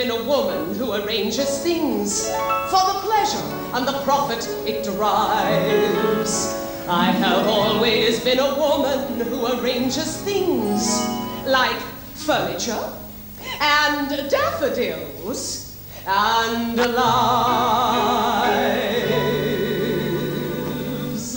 been a woman who arranges things for the pleasure and the profit it derives. I have always been a woman who arranges things like furniture and daffodils and lives.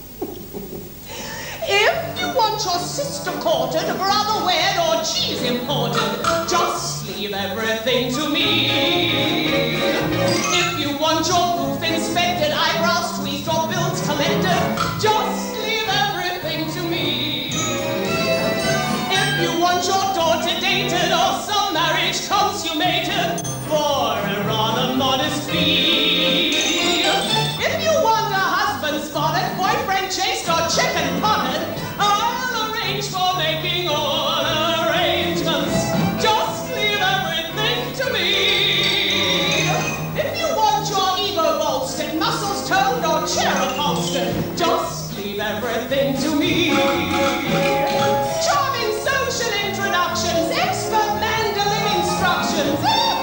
If you want your sister courted, brother wed, or cheese imported, just leave everything to me. If you want your roof inspected, eyebrows tweezed, or bills collected, just leave everything to me. If you want your daughter dated, or some marriage consummated, for a rather modest fee. If you want a husband spotted, boyfriend chased, or chicken potted, I'll arrange for making all arrangements. Just leave everything to me. If you want your ego bolstered, muscles toned, or chair upholstered, just leave everything to me. Charming social introductions, expert mandolin instructions.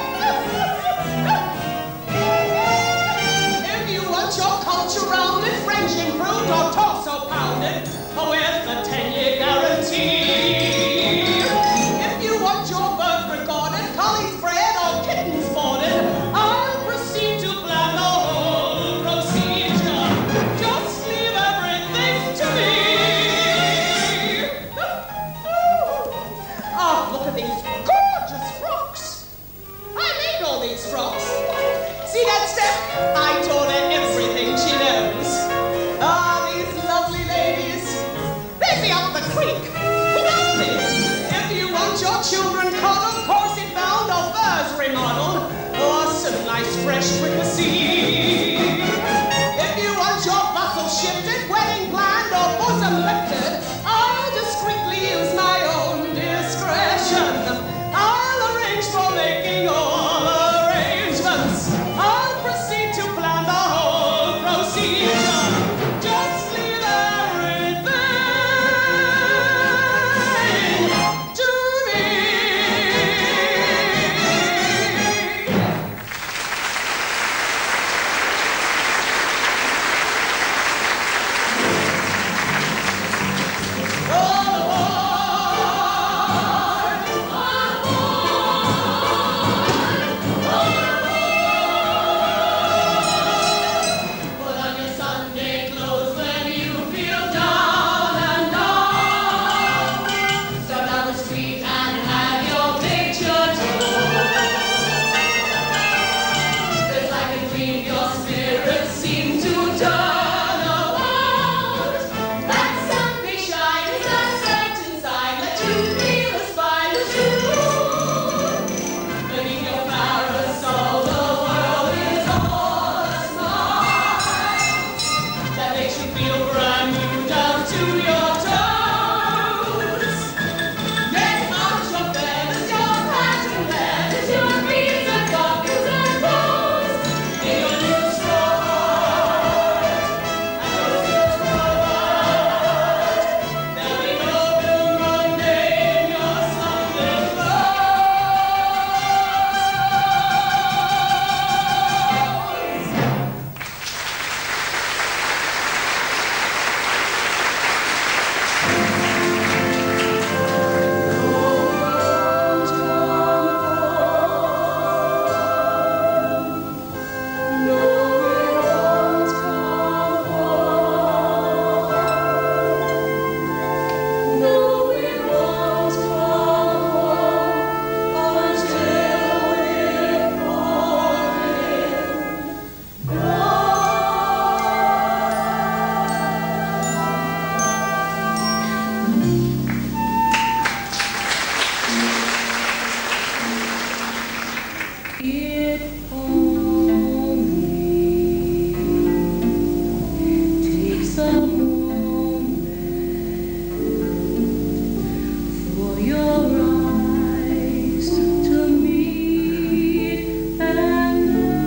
If you want your culture rounded, French improved, or torso pounded, with a 10-year guarantee. If you want your birth recorded, collies bred, or kittens boarded, I'll proceed to plan the whole procedure. Just leave everything to me. Oh, look at these gorgeous frocks. I made all these frocks. See that step? I taught her everything she knows. Ah, these lovely ladies. They'd be up the creek. Without me. If you want your children coddled, corset bound, or furs remodeled, or some nice fresh fricassee. If you want your bustle shifted, wedding planned, or bosom lifted, I'll discreetly use my own discretion. I'll arrange for making all arrangements. I'll proceed to plan the whole procedure. Just leave everything to me. Put on your Sunday clothes when you feel down and out. Step down the street and have your picture taken. There's like a dream, your spirit seems to turn around. That sunny shine is a certain sign that you feel as fine as you. Beneath your parasol, the world is all a smile that makes you feel brand new down to your toes. Yes, out your feathers, your pattern leathers, your beads and buckles and bows, in your new straw hat and your silk cravat. There'll be no blue Monday in your Sunday It only takes a moment for your eyes to meet and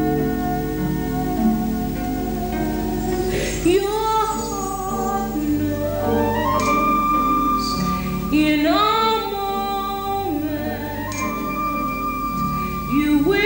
your heart knows in a moment you will.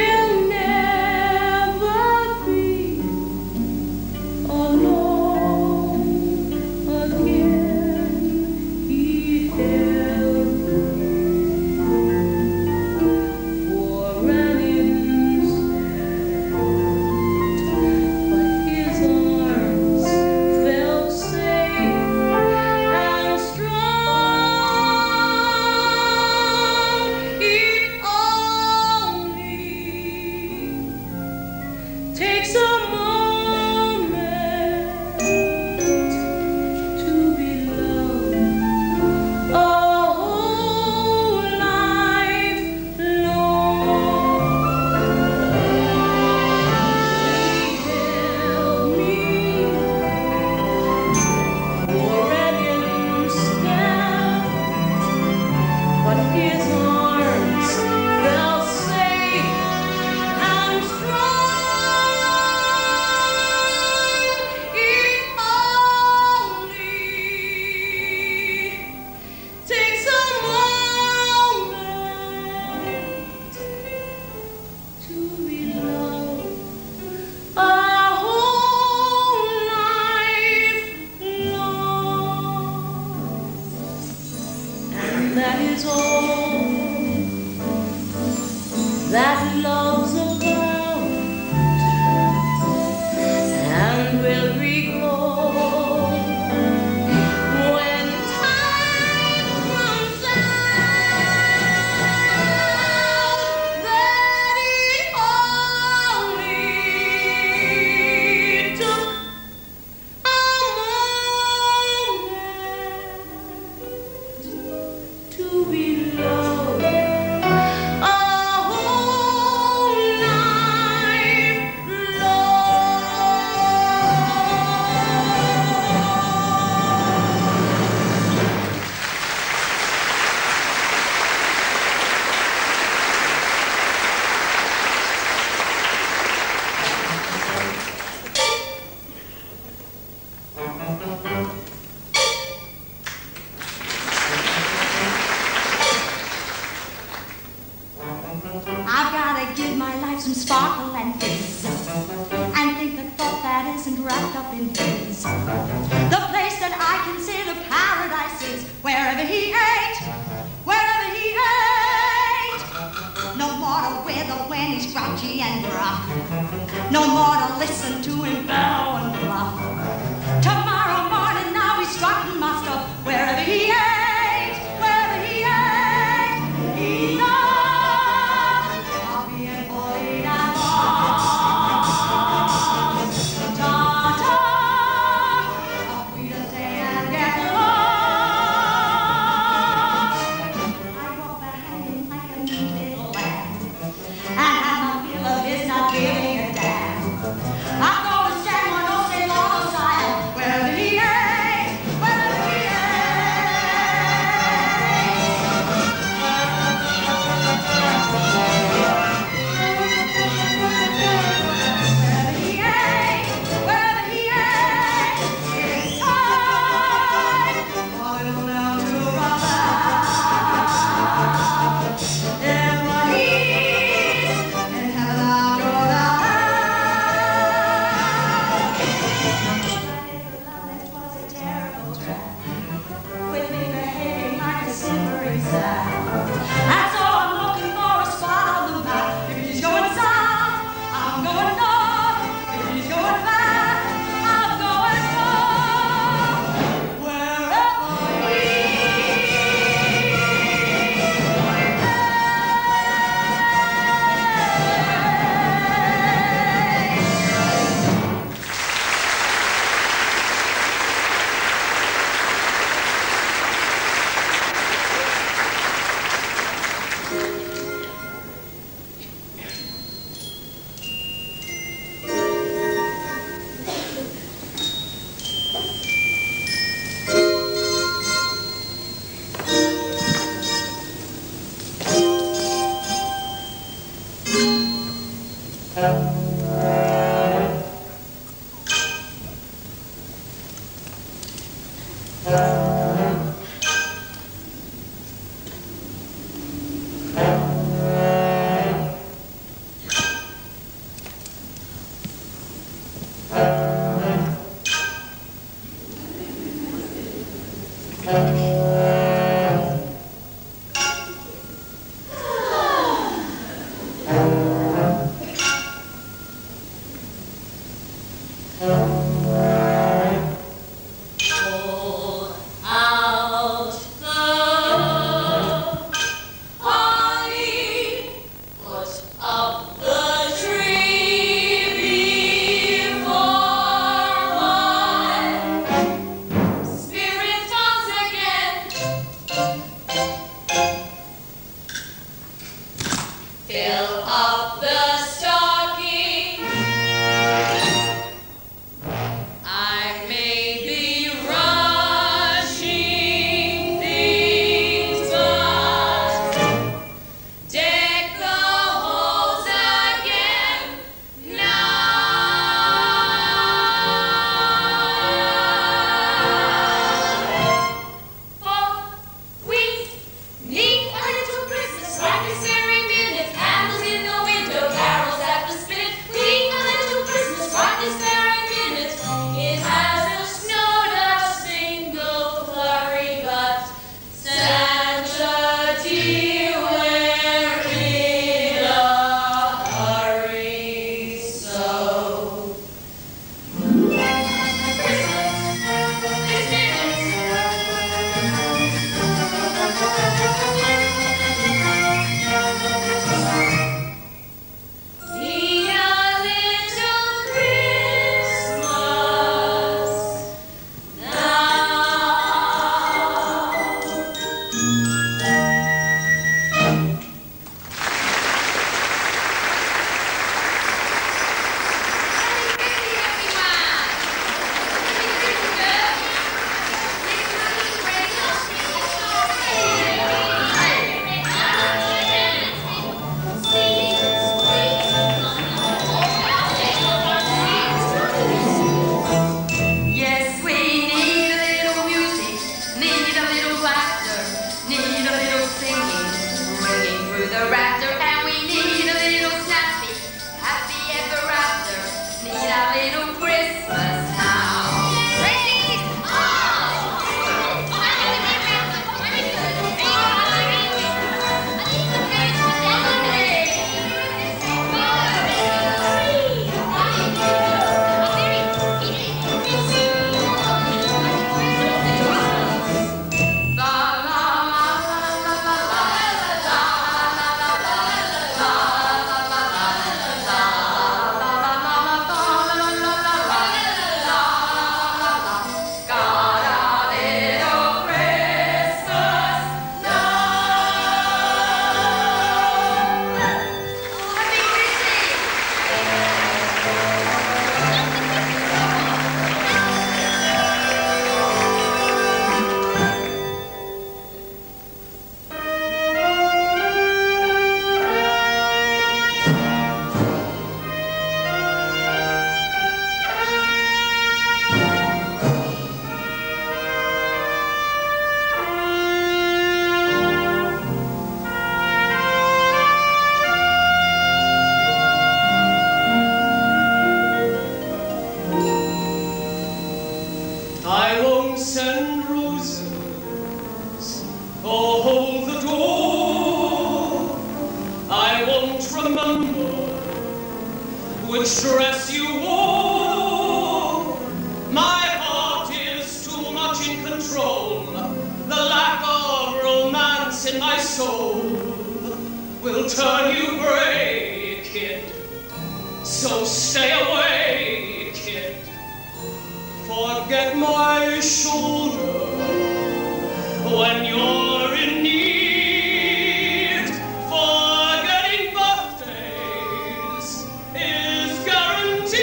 foolish dress you wore. My heart is too much in control. The lack of romance in my soul will turn you gray, kid. So stay away, kid. Forget my shoulder when you're in need. Forgetting birthdays is guaranteed.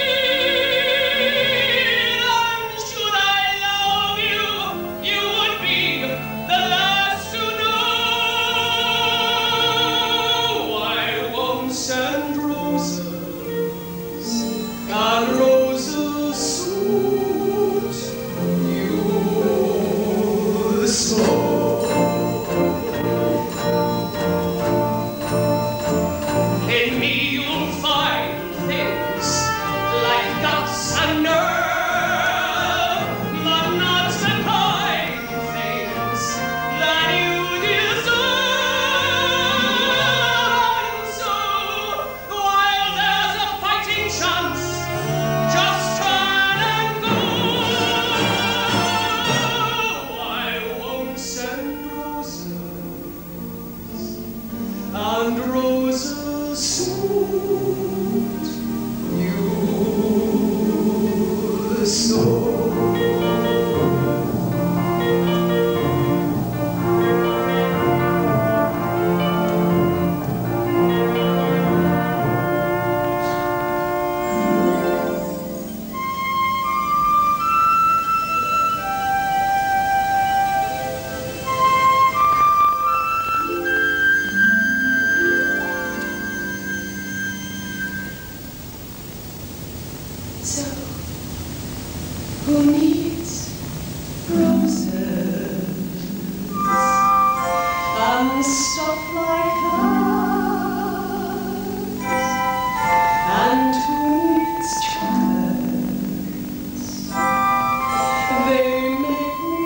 And should I love you, you would be the last to know. I won't send roses, and roses suit you so. In me you'll find things like guts and nerve, but not the kind things that you deserve. And so, while there's a fighting chance, just turn and go. I won't send roses, and roses suit you so. So, who needs roses and stuff like that? And who needs chocolates? They make me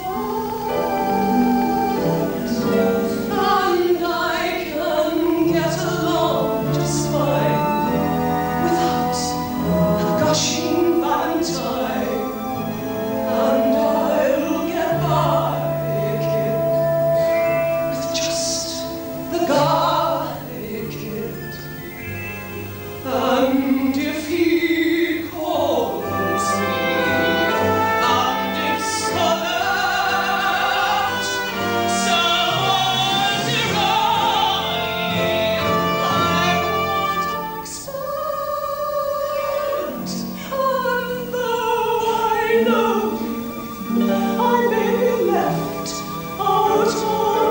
fat, and I can get along just fine without a gushing Valentine. And I'll get by, kid, with just the guy, kid. And if he calls me, and if Scarlett someone's early, I won't expect. And though I know I may be left out on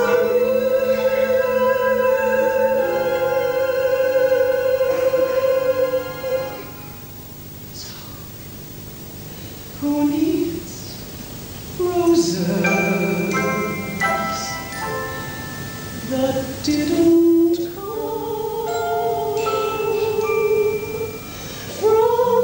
so, who needs roses that didn't come from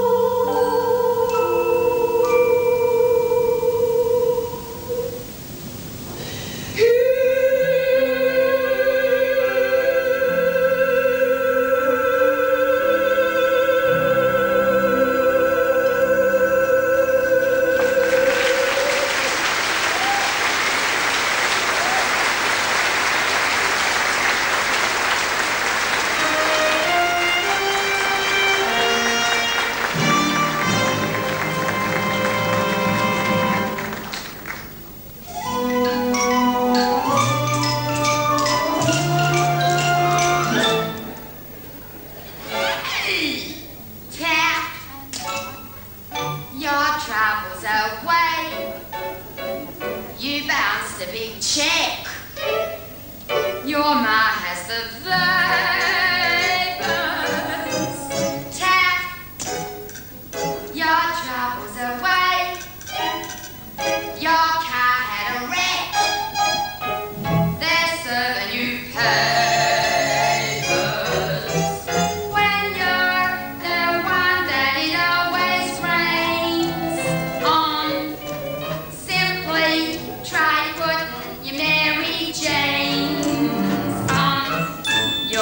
Cat, your troubles away. You bounced a big check. Your ma has the vapors. Tap, your troubles away. Your car had a wreck. They're serving you papers. When you're the one that it always rains on, simply try putting your Mary Janes on.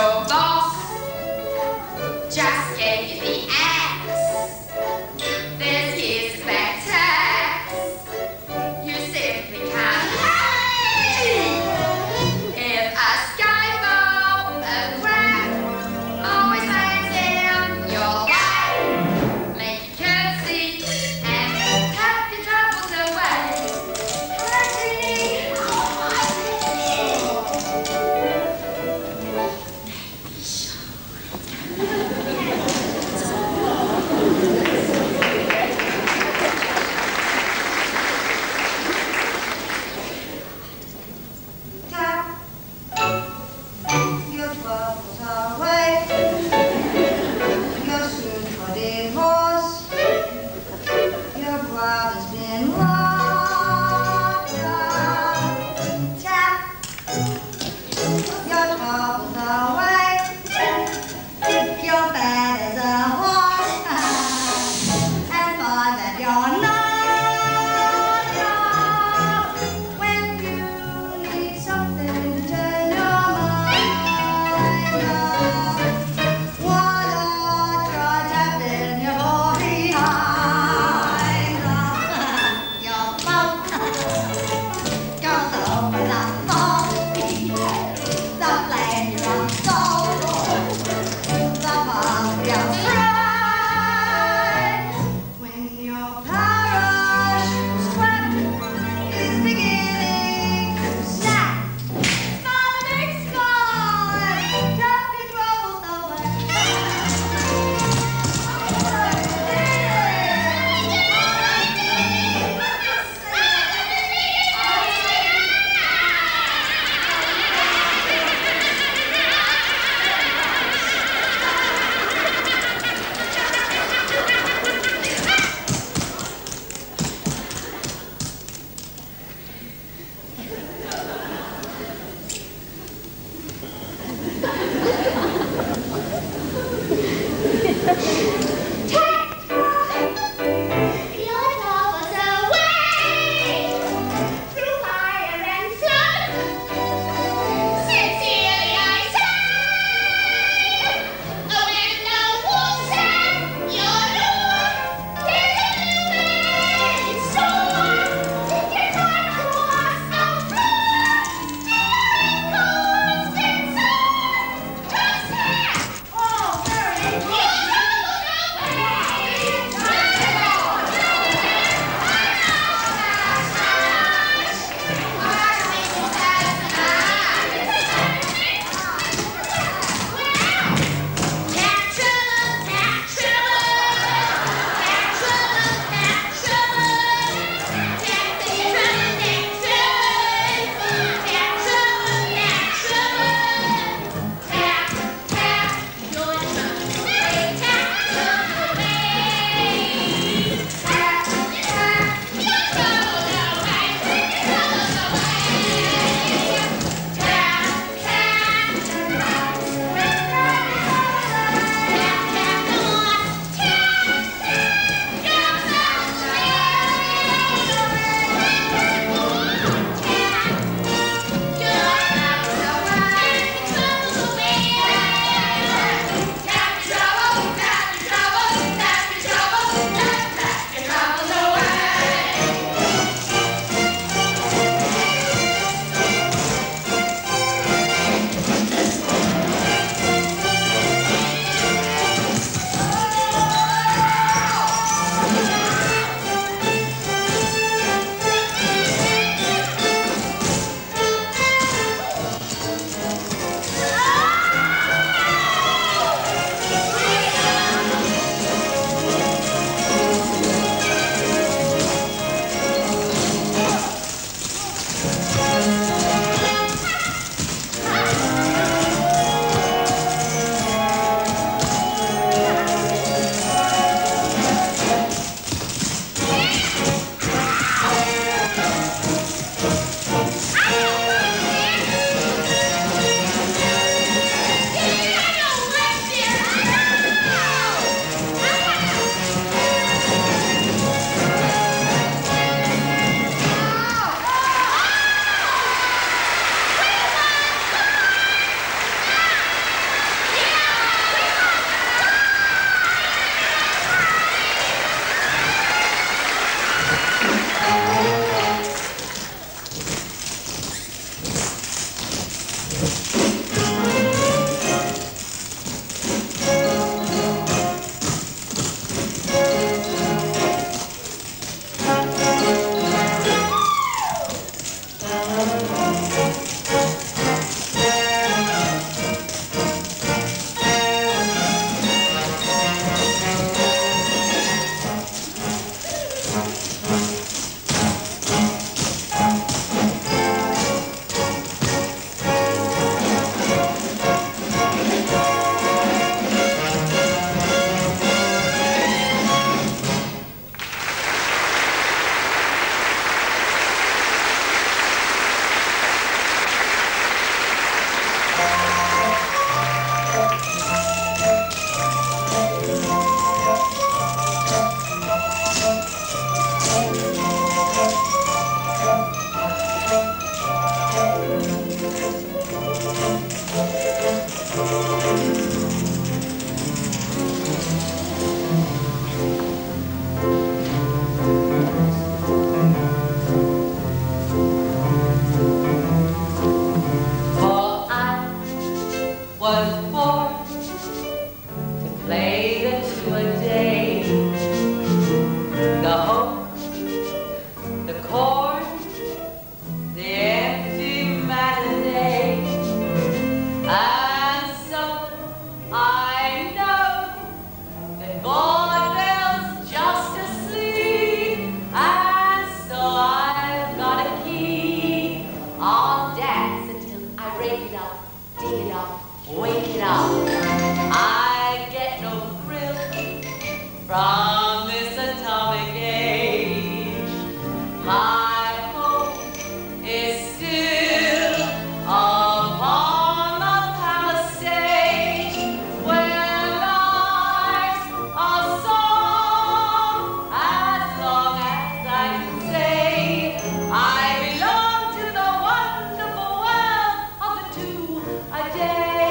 break it up, dig it up, wake it up. I get no thrill from this atomic age. My hope is still upon the palisade where life's a song. As long as I can say I belong to the wonderful world of the two-a-day.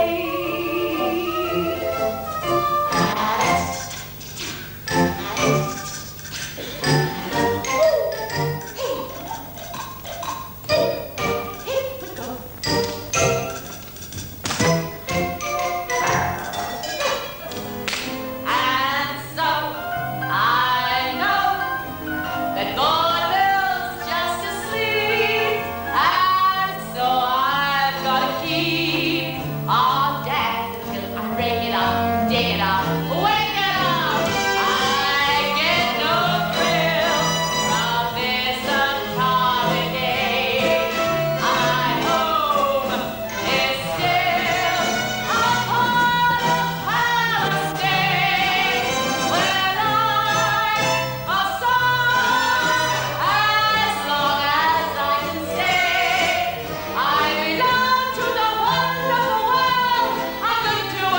And so I know that God will's just asleep, and so I've got to keep on dancing till I break it up, dig it up, wake it up. I get no thrill from this atomic age. My home is still upon a palisade where life's a song. As long as I can stay, I belong to the wonderful world of the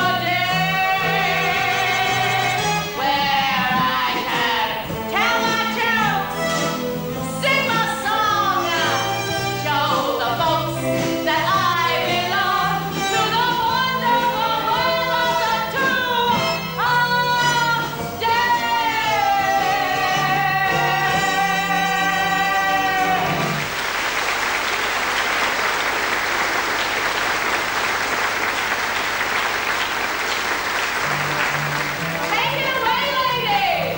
two-a-day, where I can tell my jokes, sing my song, show the folks that I belong to the wonderful world of the two-a-day. Take it away, ladies.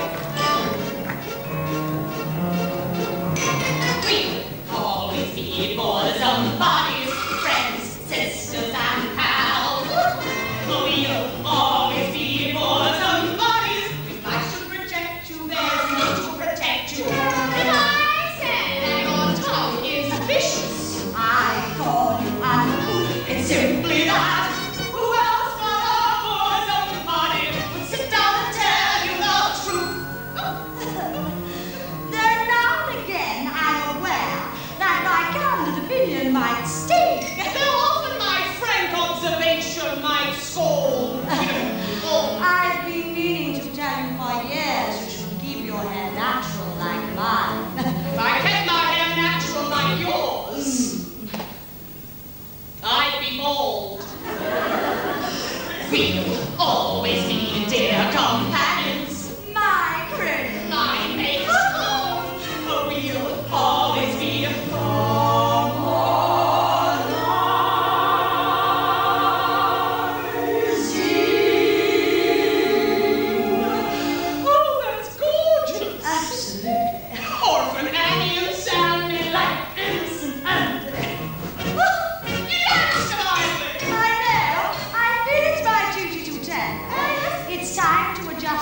We'll always be for somebody's friends, sisters, and pals. We'll always be for somebody's. If I should reject you, there's no to protect you. If I say that your tongue is vicious, I call you uncouth. It's simply that. Who else but a for somebody would sit down and tell you the truth? Then now and again I'm aware that my candid opinion might stink. Though often my frank observation might scold. I've been meaning to tell you for years you should keep your hair natural like mine. If I kept my hair natural like yours, I'd be bald. We'll always be dear companions, My friend. my mates. We'll always be Oh, that's gorgeous. Absolutely. Orphan Annie and Sandy like innocent Andy. Yes, Smiley. I know. I feel it's my duty to tell you. It's time to adjust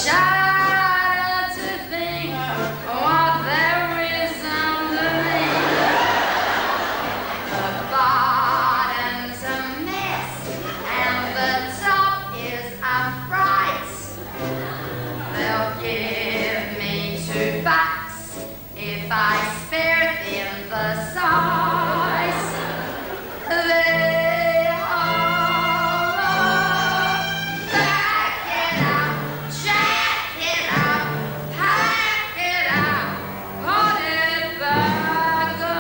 shudder to think what there is underneath. The bottom's a mess and the top is a fright. They'll give me $2 if I spare them the size. They holler, back it up, jack it up, pack it up, put it back up.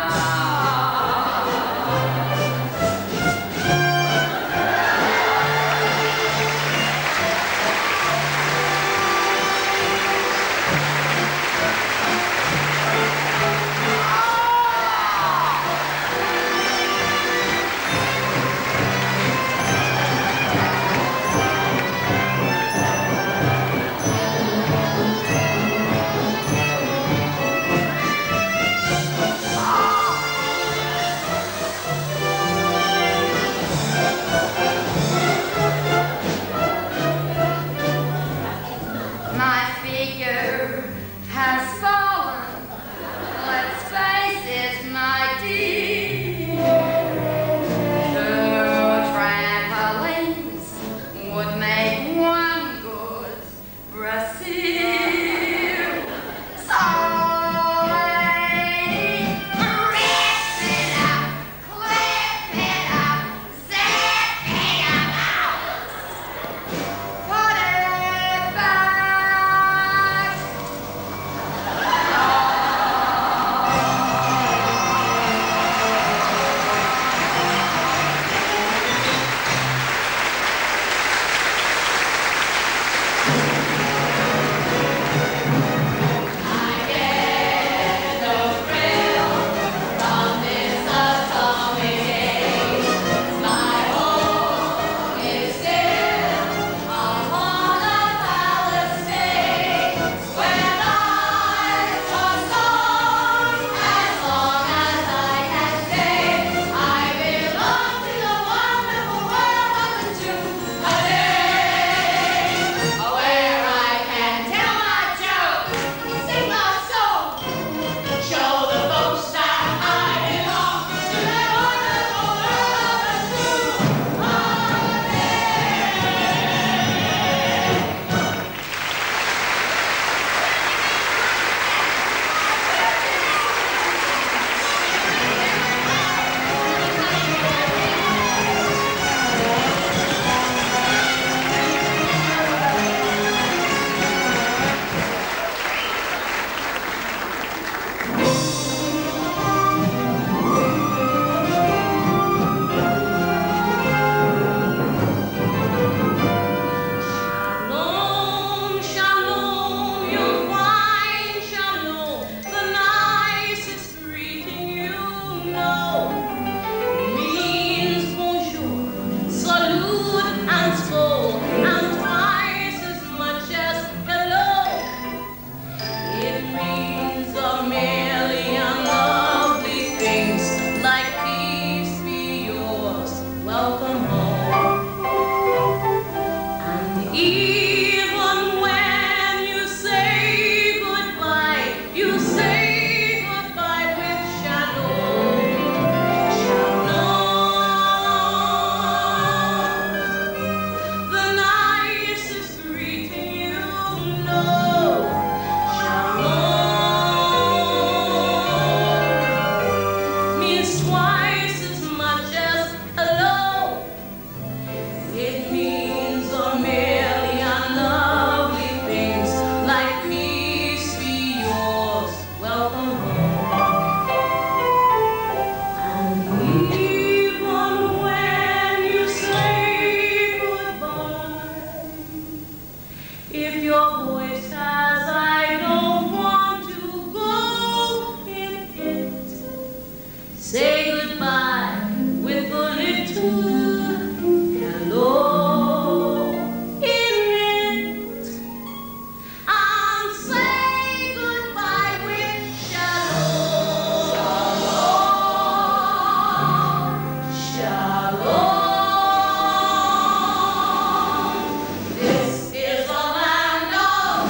My figure has fallen. Let's face it, my dear. 2 trampolines would make 1 good brassiere. So, lady, rip it up, clip it up, zip it up, put it back. Shalom, shalom, you'll find shalom, the nicest greeting you know. Means bonjour, salute and so, and twice as much as hello. It means a million lovely things, like peace be yours, welcome home. And even when you say goodbye with shalom, shalom, the nicest greeting you know. Shalom means twice as much as hello. It means a million lovely things, like peace be yours, welcome home. And even when you say goodbye, if your voice says I don't want to go in it, say goodbye with a little hello in it, and say goodbye with shalom, shalom. This is a land of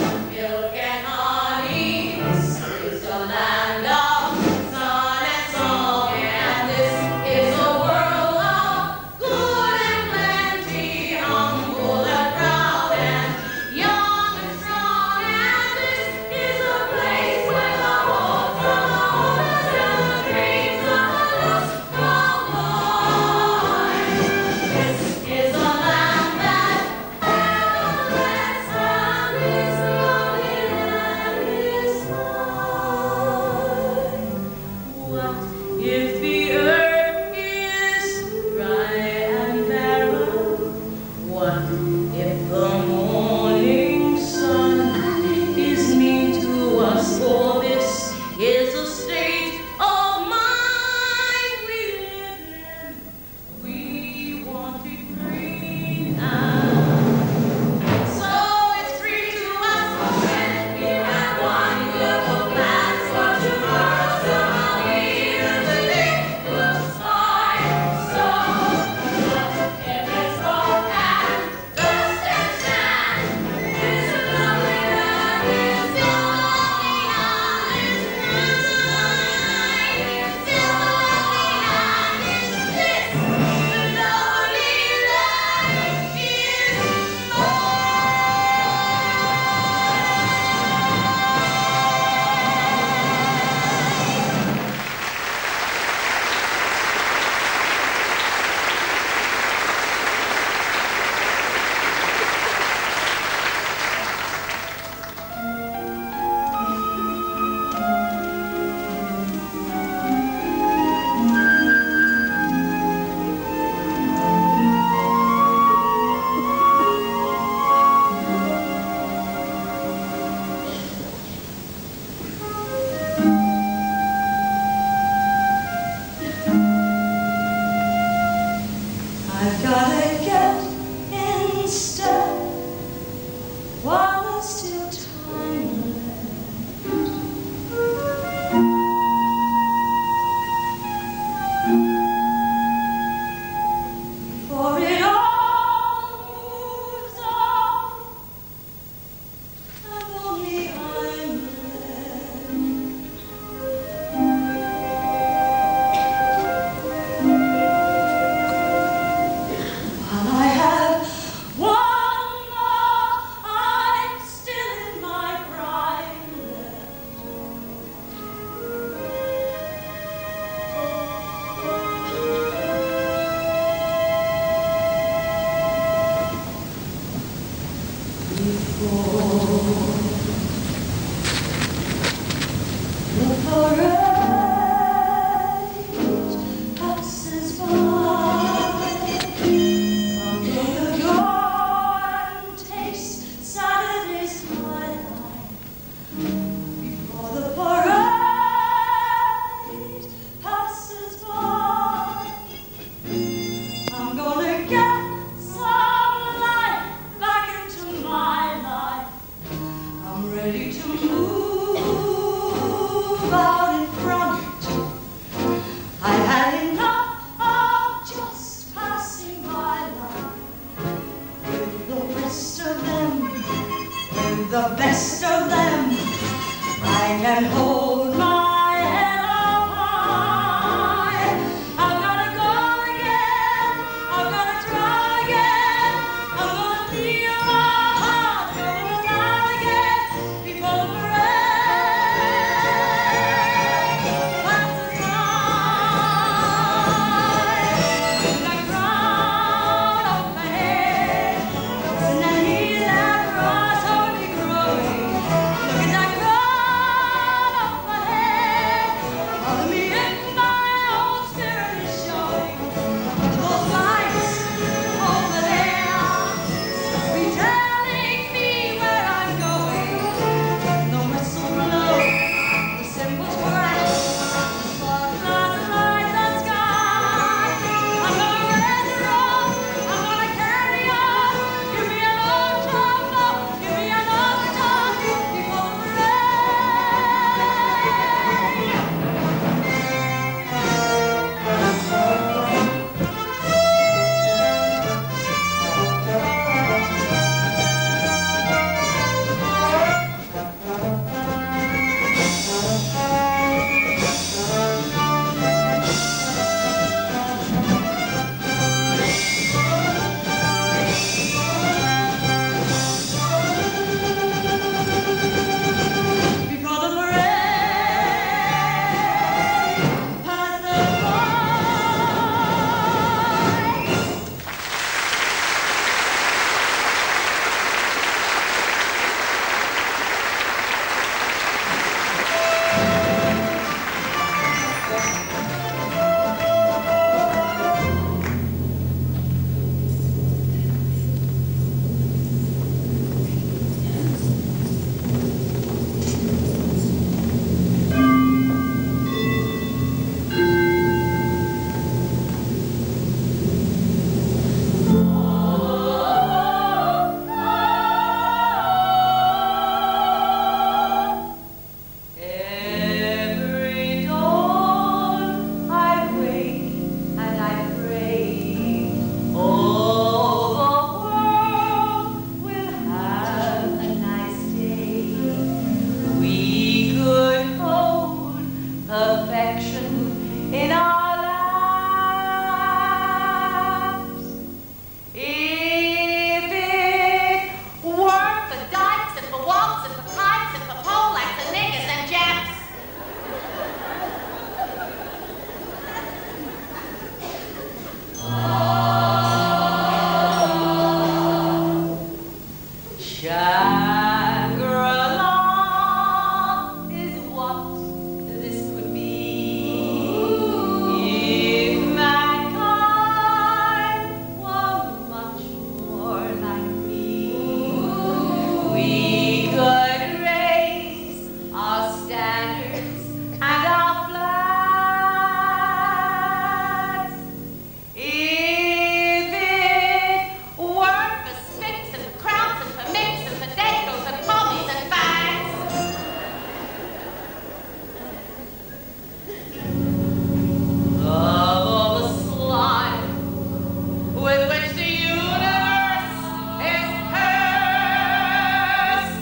With which the universe is cursed.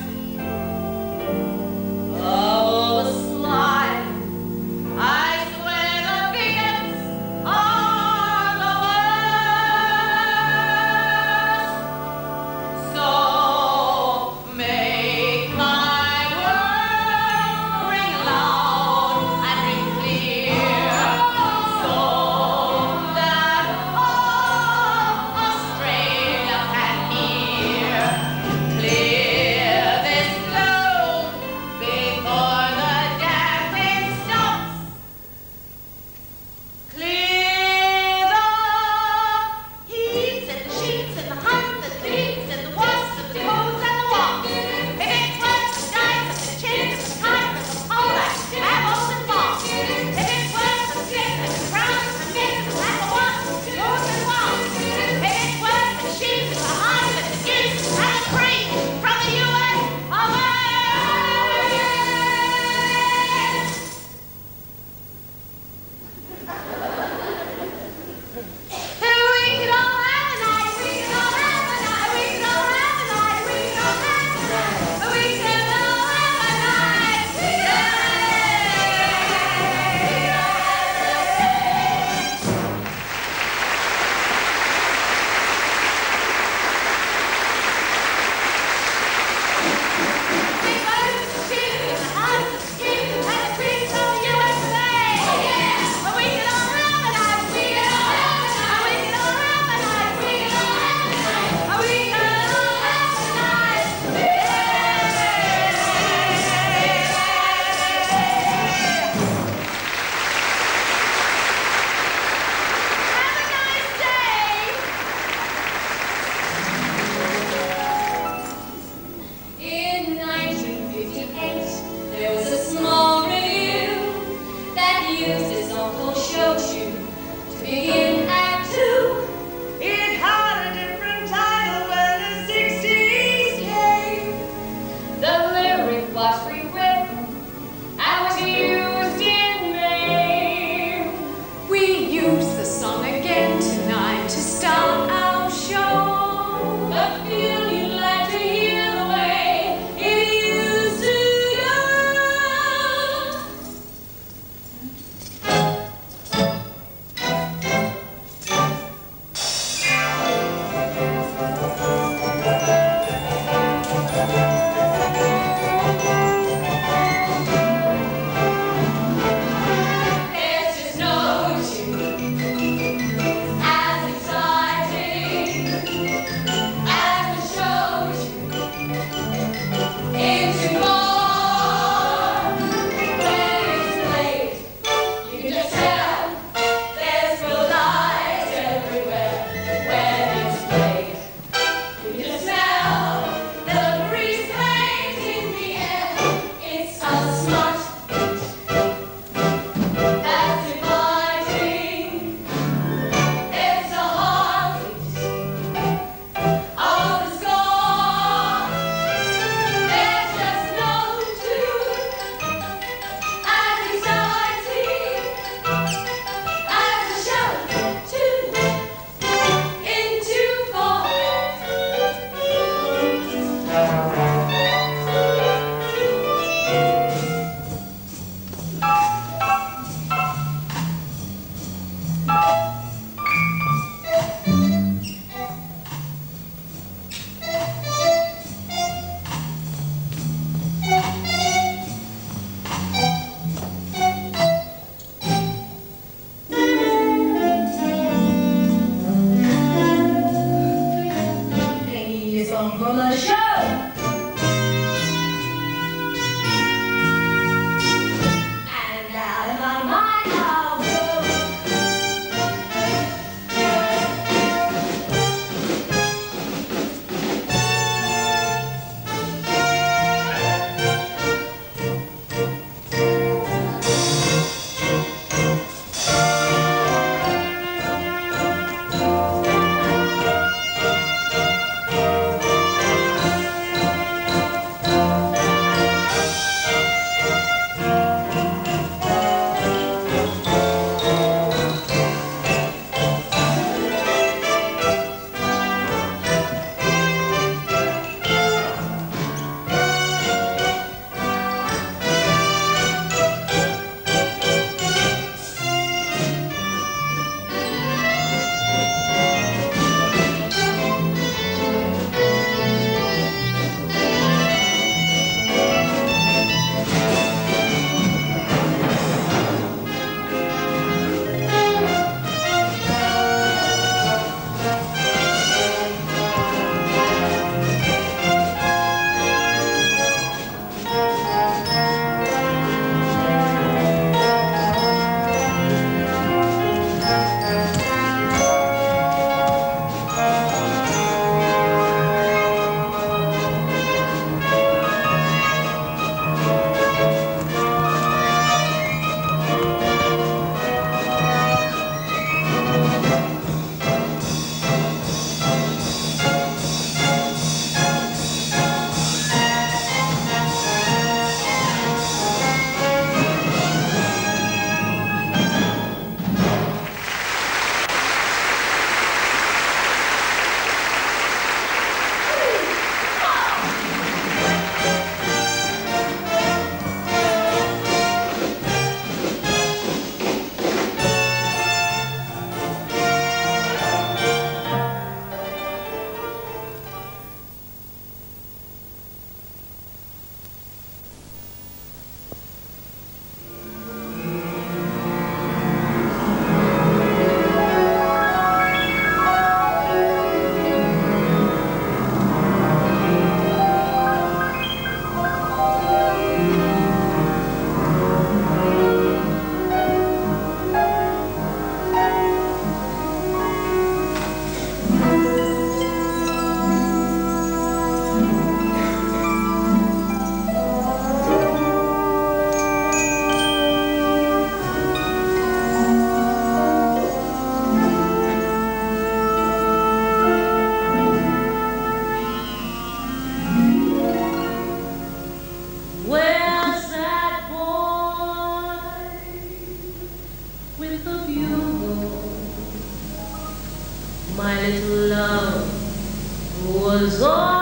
my little love was all